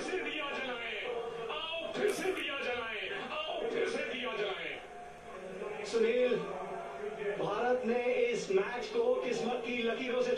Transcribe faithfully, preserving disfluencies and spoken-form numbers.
से दिया जलाएं, आओ फिर से दिया जलाएं, आओ फिर से दिया जलाएं। सुनील, भारत ने इस मैच को किस्मत की लकीरों से